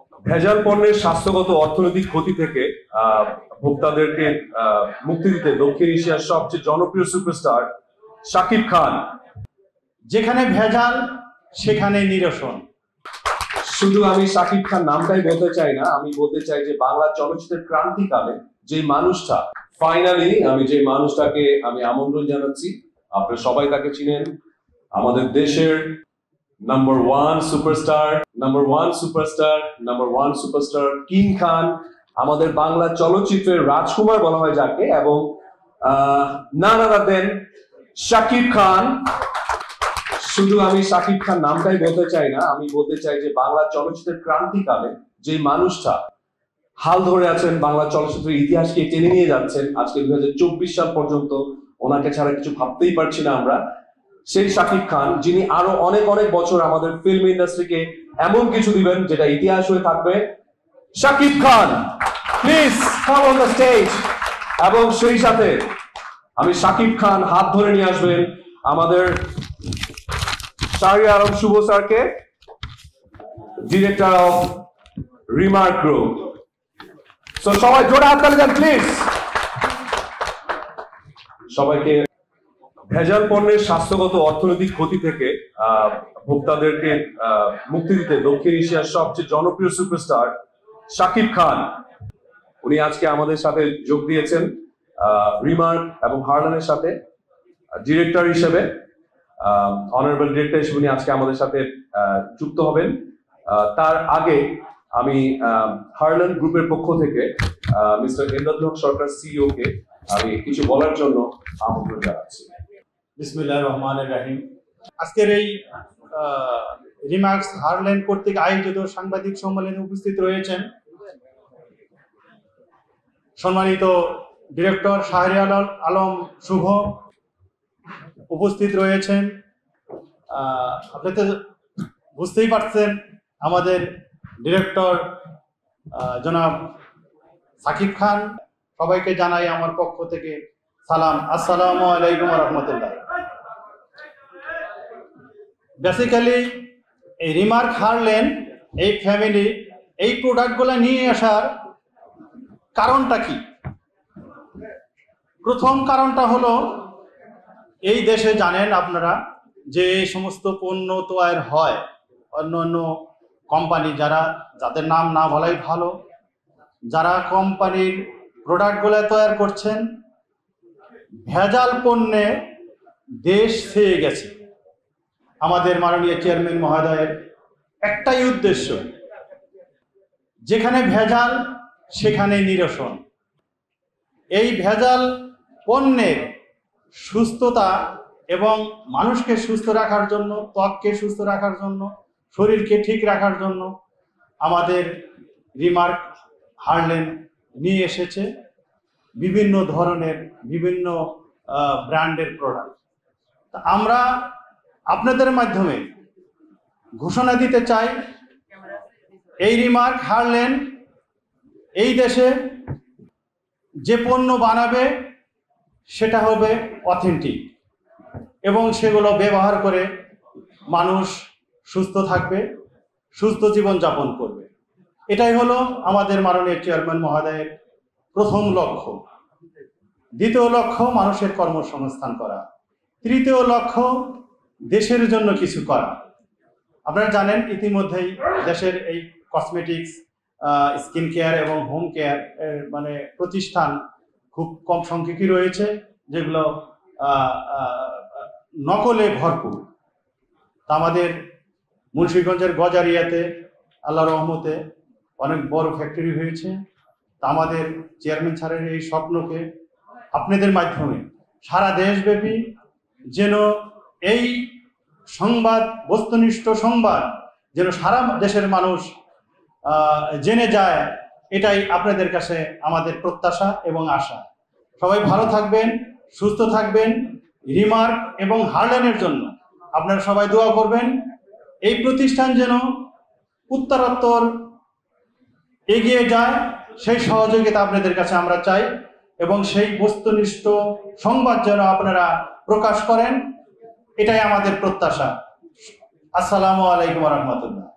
ভেজাল পণ্যের স্বাস্থ্যগত অর্থনৈতিক ক্ষতি থেকে ভোক্তাদেরকে মুক্তি দিতে দক্ষিণ এশিয়ার সবচেয়ে জনপ্রিয় সুপারস্টার শাকিব খান। যেখানে ভেজাল সেখানে নিরসন। শুধু আমি শাকিব খান নামটাই বলতে চাই না, আমি বলতে চাই যে বাংলা চলচ্চিত্রের ক্রান্তিকালে যে মানুষটা ফাইনালি যে মানুষটাকে আমি আমন্ত্রণ জানাচ্ছি। আপনারা সবাই তাকে চিনেন, আমাদের দেশের number one superstar king Khan, আমাদের বাংলা চলচ্চিত্রের রাজকুমার বলা হয় যাকে, এবং none other than Shakib Khan. শুধু আমি শাকিব খান নামটাই বলতে চাই না, আমি বলতে চাই যে বাংলা চলচ্চিত্রের ক্রান্তিকালে যে মানুষটা হাল ধরে আছেন, বাংলা চলচ্চিত্রের ইতিহাসকে টেনে নিয়ে যাচ্ছেন আজকে 2024 সাল পর্যন্ত, ওনাকে ছাড়া কিছু ভাবতেই পারছি না আমরা। সেই শাকিব খান যিনি আরো অনেক অনেক বছর আমাদের ফিল্ম ইন্ডাস্ট্রিকে এমন কিছু দিবেন যেটা ইতিহাস হয়ে থাকবে। Shakib Khan, please come on the stage. এবং সেই সাথে আমি শাকিব খান হাত ধরে নিয়ে আসবেন আমাদের শাহরিয়ার আলম শুভ স্যারকে, director of Remark group. So সবাই জোরে হাততালি দেন প্লিজ। সবাইকে ভেজাল পণ্যের স্বাস্থ্যগত অর্থনৈতিক ক্ষতি থেকে ভোক্তাদেরকে মুক্তি দিতে দক্ষিণ এশিয়ার সবচেয়ে জনপ্রিয় সুপারস্টার শাকিব খান, উনি আজকে আমাদের সাথে যোগ দিয়েছেন রিমার্ক এবং হারলানের সাথে ডিরেক্টর হিসেবে। অনারেবল ডিরেক্টর হিসেবে উনি আজকে আমাদের সাথে যুক্ত হবেন। তার আগে আমি হারলান গ্রুপের পক্ষ থেকে মিস্টার এমদাদুল হক সরকার সিইও কে আমি কিছু বলার জন্য আমন্ত্রণ জানাচ্ছি। বিসমিল্লাহির রহমানির রহিম। আজকের এই রিমার্কস হারল্যান্ড কর্তৃক আয়োজিত সাংবাদিক সম্মেলনে উপস্থিত রয়েছেন সম্মানিত ডিরেক্টর শাহরিয়ার আলম শুভ, উপস্থিত রয়েছেন আপনি তো বুঝতেই পারছেন আমাদের ডিরেক্টর জনাব শাকিব খান। সবাইকে জানাই আমার পক্ষ থেকে সালাম, আসসালামু আলাইকুম ওয়া রাহমাতুল্লাহ। বেসিক্যালি এই রিমার্ক হারল্যান্ড এই ফ্যামিলি এই প্রোডাক্টগুলো নিয়ে আসার কারণটা কি? প্রথম কারণটা হলো এই দেশে জানেন আপনারা যে এই সমস্ত পণ্য তৈরি হয় অন্য অন্য কোম্পানি, যাদের নাম না বলাই ভালো, যারা কোম্পানির প্রোডাক্টগুলো তৈরি করছেন, ভেজাল পণ্যে দেশ ছেয়ে গেছে। আমাদের মাননীয় চেয়ারম্যান মহোদয়ের একটাই উদ্দেশ্য, যেখানে ভেজাল সেখানে নিরসন। এই ভেজাল পণ্যের সুস্থতা এবং মানুষকে সুস্থ রাখার জন্য, ত্বককে সুস্থ রাখার জন্য, শরীরকে ঠিক রাখার জন্য আমাদের রিমার্ক হারল্যান্ড নিয়ে এসেছে বিভিন্ন ধরনের বিভিন্ন ব্র্যান্ডের প্রোডাক্ট। আমরা আপনাদের মাধ্যমে ঘোষণা দিতে চাই, এই রিমার্ক হারল্যান্ড এই দেশে যে পণ্য বানাবে সেটা হবে অথেন্টিক এবং সেগুলো ব্যবহার করে মানুষ সুস্থ থাকবে, সুস্থ জীবনযাপন করবে। এটাই হলো আমাদের মাননীয় চেয়ারম্যান মহোদয়ের প্রথম লক্ষ্য। দ্বিতীয় লক্ষ্য মানুষের কর্মসংস্থান করা। তৃতীয় লক্ষ্য দেশের জন্য কিছু করা। আপনারা জানেন ইতিমধ্যেই দেশের এই কসমেটিক্স, স্কিন কেয়ার এবং হোম কেয়ার প্রতিষ্ঠান খুব কম সংখ্যকই রয়েছে, যেগুলো নকলে ভরপুর। তা আমাদের মুন্সিগঞ্জের গজারিয়াতে আল্লাহর রহমতে অনেক বড় ফ্যাক্টরি হয়েছে। তা আমাদের চেয়ারম্যান স্যারের এই স্বপ্নকে আপনাদের মাধ্যমে সারা দেশব্যাপী যেন এই সংবাদ, বস্তুনিষ্ঠ সংবাদ যেন সারা দেশের মানুষ জেনে যায়, এটাই আপনাদের কাছে আমাদের প্রত্যাশা এবং আশা। সবাই ভালো থাকবেন, সুস্থ থাকবেন। রিমার্ক এবং হারল্যান্ডের জন্য আপনারা সবাই দোয়া করবেন। এই প্রতিষ্ঠান যেন উত্তরোত্তর এগিয়ে যায়, সেই সহযোগিতা আপনাদের কাছে আমরা চাই এবং সেই বস্তুনিষ্ঠ সংবাদ যেন আপনারা প্রকাশ করেন, এটাই আমাদের প্রত্যাশা। আসসালামু আলাইকুম ওয়া রাহমাতুল্লাহ।